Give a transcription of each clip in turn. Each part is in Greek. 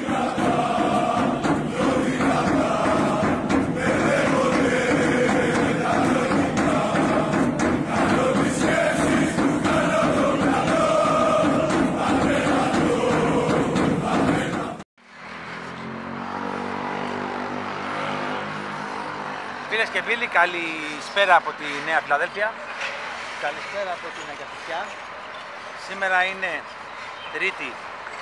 Φίλες και φίλοι, καλησπέρα από τη Νέα Φιλαδέλφια. Καλησπέρα από την Αγία Σοφιά. Σήμερα είναι Τρίτη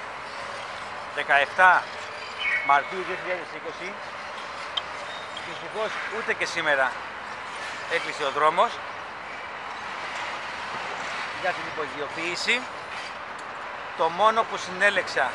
17 Μαρτίου 2020. Δυστυχώς ούτε και σήμερα έκλεισε ο δρόμος για την υπογειοποίηση. Το μόνο που συνέλεξα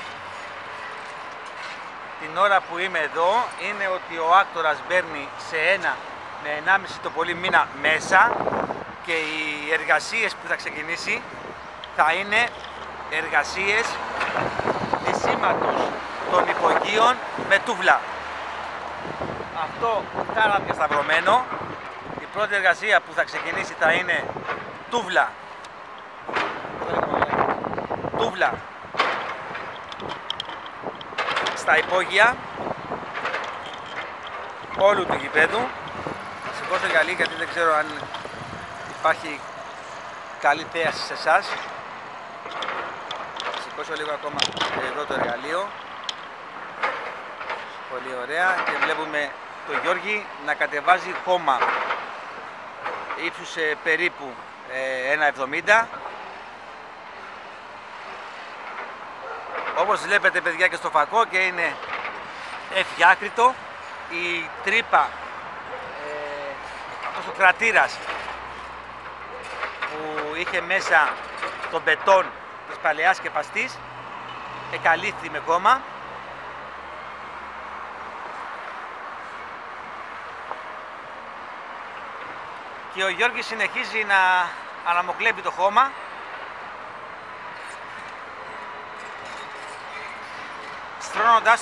την ώρα που είμαι εδώ είναι ότι ο άκτορας μπαίνει σε 1 με 1,5 το πολύ μήνα μέσα και οι εργασίες που θα ξεκινήσει θα είναι εργασίες λυσίματος των υπογείων με τούβλα. Αυτό κάνα και σταυρωμένο. Η πρώτη εργασία που θα ξεκινήσει θα είναι τούβλα. Στα υπόγεια όλου του γηπέδου. Σηκώσω γυαλί γιατί δεν ξέρω αν υπάρχει καλή θέαση σε εσάς. Σηκώσω λίγο ακόμα εδώ το εργαλείο. Πολύ ωραία. Και βλέπουμε τον Γιώργη να κατεβάζει χώμα ύψους περίπου 1,70. Όπως βλέπετε παιδιά και στο φακό και είναι ευδιάκριτο, η τρύπα, αυτός ο κρατήρας που είχε μέσα τον μπετόν της παλαιάς σκεπαστής εκαλύφθη με κόμμα. Και ο Γιώργης συνεχίζει να αναμοκλέβει το χώμα. Στρώνοντας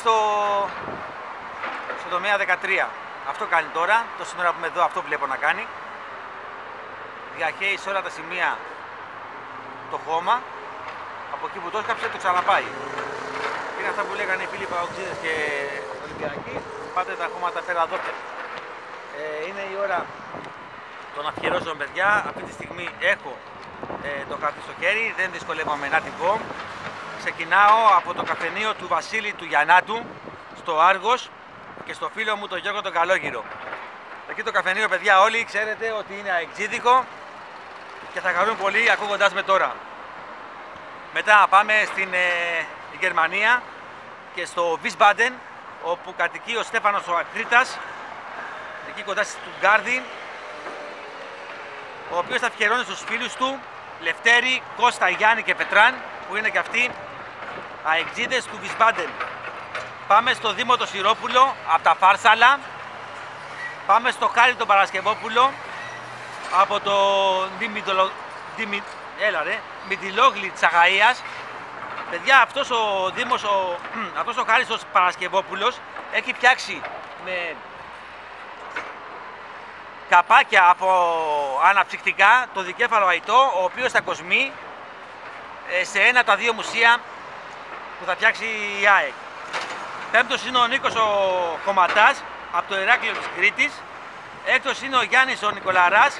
στο τομέα 13. Αυτό κάνει τώρα, το σήμερα που είμαι εδώ αυτό βλέπω να κάνει. Διαχέει σε όλα τα σημεία το χώμα. Από εκεί που το έσκαψε το ξαναπάει. Είναι αυτά που λέγανε οι φίλοι Παοξίδες και Ολυμπιακοί. Πάτε τα χώματα πέρα δότε. Είναι η ώρα των αφιερώσεων παιδιά. Αυτή τη στιγμή έχω το χαρτί στο χέρι, δεν δυσκολεύομαι να την πω. Ξεκινάω από το καφενείο του Βασίλη του Γιαννάτου στο Άργος και στο φίλο μου τον Γιώργο τον Καλόγυρο. Εκεί το καφενείο παιδιά όλοι ξέρετε ότι είναι αεξίδικο και θα χαρούν πολύ ακούγοντάς με τώρα. Μετά πάμε στην Γερμανία και στο Wiesbaden όπου κατοικεί ο Στέφανος ο Ακρίτας εκεί κοντά στη Στουτγκάρδη, ο οποίος θα αφιερώνει στους φίλους του Λευτέρη, Κώστα, Γιάννη και Πετράν που είναι και αυτοί αεξίδες του Wiesbaden. Πάμε στο Δήμο το Σιρόπουλο από τα Φάρσαλα. Πάμε στο Χάρη τον Παρασκευόπουλο από το Μητυλόγλη της Αχαΐας. Παιδιά, αυτός ο Δήμος, αυτός ο Χάρης ο Παρασκευόπουλος έχει φτιάξει με καπάκια από αναψυκτικά το δικέφαλο αϊτό, ο οποίος θα κοσμεί σε ένα από τα δύο μουσεία που θα φτιάξει η ΑΕΚ. Πέμπτος είναι ο Νίκος ο Χωματάς από το Ηράκλειο της Κρήτης. Έκτος είναι ο Γιάννης ο Νικολαράς,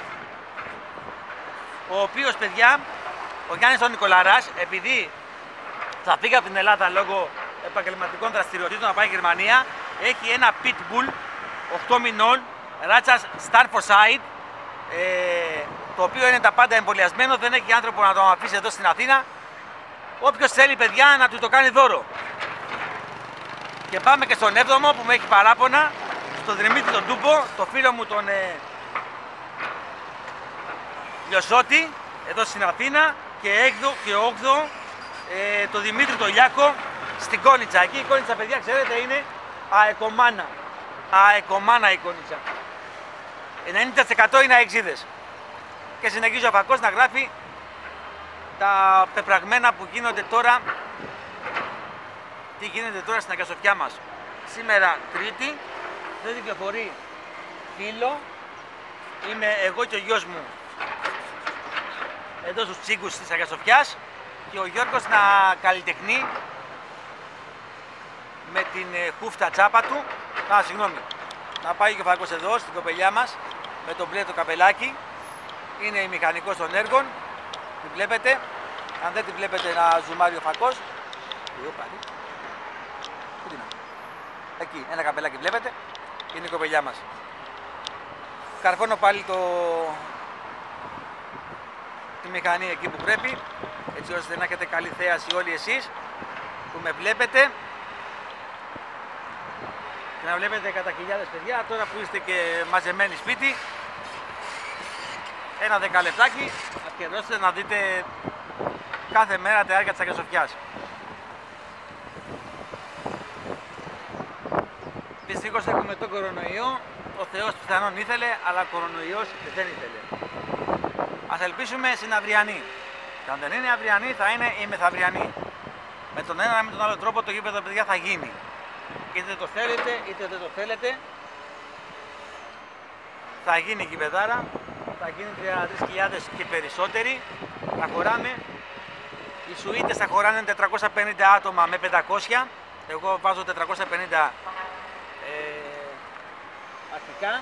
ο οποίος παιδιά, ο Γιάννης ο Νικολαράς, επειδή θα φύγει από την Ελλάδα λόγω επαγγελματικών δραστηριοτήτων να πάει Γερμανία, έχει ένα pitbull 8 μηνών ράτσας Staffordshire, το οποίο είναι τα πάντα εμβολιασμένο, δεν έχει άνθρωπο να το αφήσει εδώ στην Αθήνα. Όποιος θέλει παιδιά να του το κάνει δώρο. Και πάμε και στον 7ο που με έχει παράπονα, στον Δημήτρη τον Τούμπο, το φίλο μου τον Λιωσότη, εδώ στην Αθήνα, και 8ο το Δημήτρη τον Λιάκο στην Κόνιτσα. Εκεί η Κόνιτσα παιδιά ξέρετε είναι αεκομάνα. Αεκομάνα η Κόνιτσα. 90% είναι αεξίδες. Και συνεχίζει ο Φακός να γράφει τα πεπραγμένα που γίνονται τώρα. Τι γίνεται τώρα στην Αγία Σοφιά μας. Σήμερα Τρίτη, δεν κυκλοφορεί φίλο. Είμαι εγώ και ο γιος μου εδώ στους τσίγκους της Αγίας Σοφιάς και ο Γιώργος να καλλιτεχνεί με την χούφτα τσάπα του. Συγγνώμη. Να πάει και ο φακός εδώ στην κοπελιά μας με το μπλε το καπελάκι. Είναι η μηχανικός των έργων. Την βλέπετε. Αν δεν την βλέπετε να ζουμάρει ο φακός. Εκεί ένα καπελάκι βλέπετε. Είναι η κοπελιά μας. Καρφώνω πάλι τη μηχανή εκεί που πρέπει, έτσι ώστε να έχετε καλή θέαση όλοι εσείς που με βλέπετε και να βλέπετε κατά χιλιάδες παιδιά τώρα που είστε και μαζεμένοι σπίτι. Ένα 10 λεπτάκι να αφιερώσετε να δείτε κάθε μέρα τα έργα της Αγιοσοφιάς. Δυστυχώς έχουμε τον κορονοϊό, ο Θεός πιθανόν ήθελε, αλλά ο κορονοϊός δεν ήθελε. Ας ελπίσουμε στην αυριανή. Και αν δεν είναι αυριανή θα είναι η μεθαυριανή. Με τον ένα ή με τον άλλο τρόπο το γήπεδο παιδιά θα γίνει. Είτε το θέλετε είτε δεν το θέλετε. Θα γίνει γηπεδάρα, θα γίνει 33.000 και περισσότεροι. Θα χωράμε. Οι σουίτες θα χωράνε 450 άτομα με 500. Εγώ βάζω 450 αρχικά.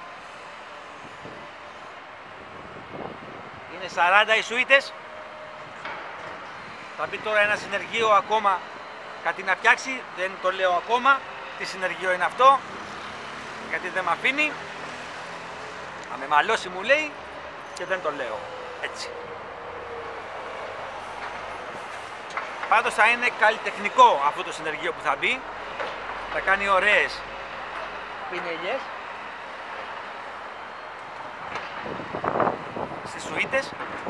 Είναι 40 οι σουίτες. Θα μπει τώρα ένα συνεργείο ακόμα κάτι να φτιάξει. Δεν το λέω ακόμα τι συνεργείο είναι αυτό, γιατί δεν με αφήνει. Θα με μαλώσει μου λέει και δεν το λέω έτσι. Πάντως θα είναι καλλιτεχνικό αυτό το συνεργείο που θα μπει. Θα κάνει ωραίες πινελιές στις σουίτες.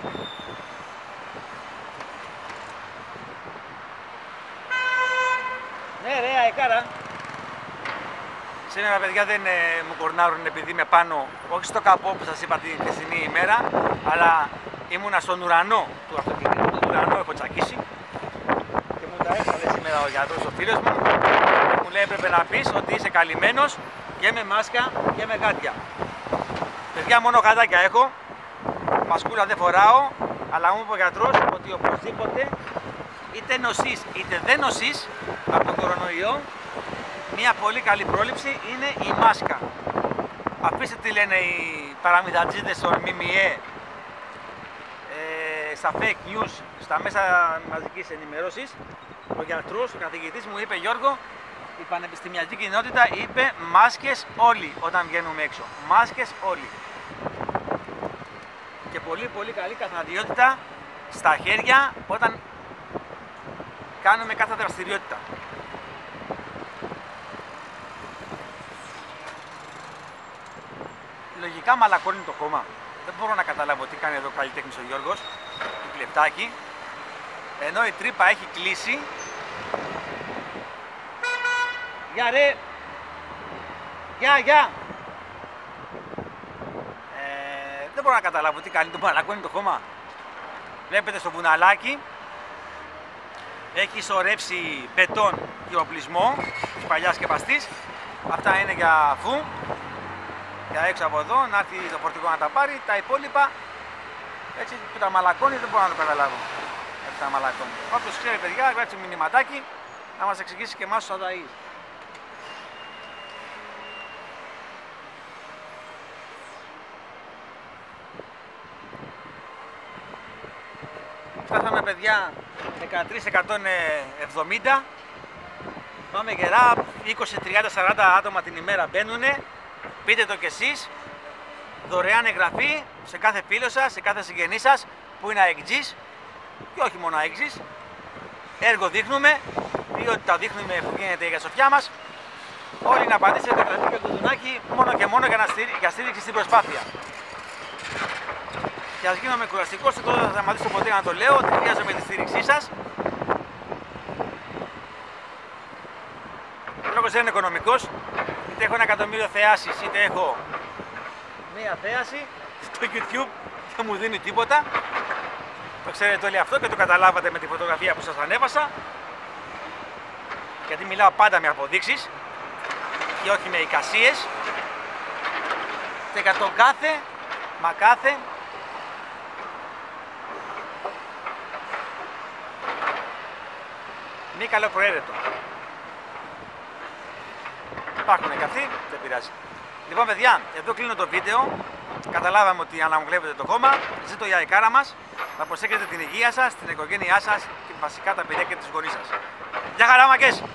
Ναι ρε αεκάρα. Σήμερα παιδιά δεν μου κορνάρουν επειδή είμαι πάνω, όχι στο καπό που σας είπα την χθεσινή ημέρα, αλλά ήμουνα στον ουρανό του αυτοκινήτου. Τον ουρανό έχω τσακίσει και μου τα έσαλε σήμερα ο γιατρός ο φίλος μου και μου λέει έπρεπε να πεις ότι είσαι καλυμμένος και με μάσκα και με γάντια. Παιδιά μόνο γαντάκια έχω, μασκούλα δεν φοράω, αλλά μου είπε ο γιατρός ότι οπωσδήποτε είτε νοσείς είτε δεν νοσείς από τον κορονοϊό, μια πολύ καλή πρόληψη είναι η μάσκα. Αφήστε τι λένε οι παραμυθατζίδες στον ΜΜΕ, στα fake news, στα μέσα μαζικής ενημέρωσης. Ο γιατρός, ο καθηγητής μου είπε Γιώργο, η πανεπιστημιακή κοινότητα είπε μάσκες όλοι όταν βγαίνουμε έξω. Μάσκες όλοι. Και πολύ πολύ καλή καθαριότητα στα χέρια όταν κάνουμε κάθε δραστηριότητα. Λογικά μαλακώνει το χώμα. Δεν μπορώ να καταλάβω τι κάνει εδώ ο καλλιτέχνης ο Γιώργος, το κλεπτάκι. Ενώ η τρύπα έχει κλείσει. Γεια ρε! Γεια! Δεν μπορώ να καταλάβω τι κάνει, το μαλακώνει το χώμα. Βλέπετε στο βουναλάκι έχει σωρέψει μπετόν και οπλισμό της παλιάς σκεπαστής. Αυτά είναι για φου, για έξω από εδώ, να έρθει το φορτηγό να τα πάρει. Τα υπόλοιπα έτσι που τα μαλακώνει δεν μπορώ να το καταλάβω. Έτσι τα μαλακώνει. Όποιος ξέρει παιδιά, γράψει μηνυματάκι να μας εξηγήσει και εμάς τους αδαείς. Φτάσαμε παιδιά 13.170. Πάμε γερά, 20, 30, 40 άτομα την ημέρα μπαίνουνε. Πείτε το κι εσείς. Δωρεάν εγγραφή σε κάθε φίλο σας, σε κάθε συγγενή σας που είναι αεκτζής και όχι μόνο αεκτζής. Έργο δείχνουμε, ποιότητα δείχνουμε που γίνεται για σοφιά μας. Όλοι να πατήσετε το κρατή και το δουνάκι μόνο και μόνο για στήριξη στην προσπάθεια. Και ας γίνομαι κουραστικός, εγώ δεν θα σταματήσω ποτέ να το λέω, ότι χρειάζομαι τη στήριξή σας. Ο λόγος δεν είναι οικονομικός, είτε έχω 1 εκατομμύριο θεάσεις, είτε έχω μία θέαση στο YouTube, δεν μου δίνει τίποτα. Το ξέρετε όλοι αυτό και το καταλάβατε με τη φωτογραφία που σας ανέβασα. Γιατί μιλάω πάντα με αποδείξεις και όχι με εικασίες. Και για τον κάθε μη καλοπροαίρετο. Υπάρχουν καθή, δεν πειράζει. Λοιπόν, παιδιά, εδώ κλείνω το βίντεο. Καταλάβαμε ότι αναμβλέπετε το κόμμα. Ζήτω η αεκάρα μας. Να προσέχετε την υγεία σας, την οικογένειά σας και βασικά τα παιδιά και τις γονείς σας. Γεια χαρά, μαγκές!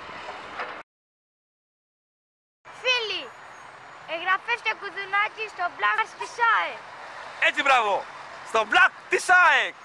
Φίλοι, εγγραφές και κουδουνάκι στο blog της ΑΕΚ. Έτσι, μπράβο! Στο blog της ΑΕΚ!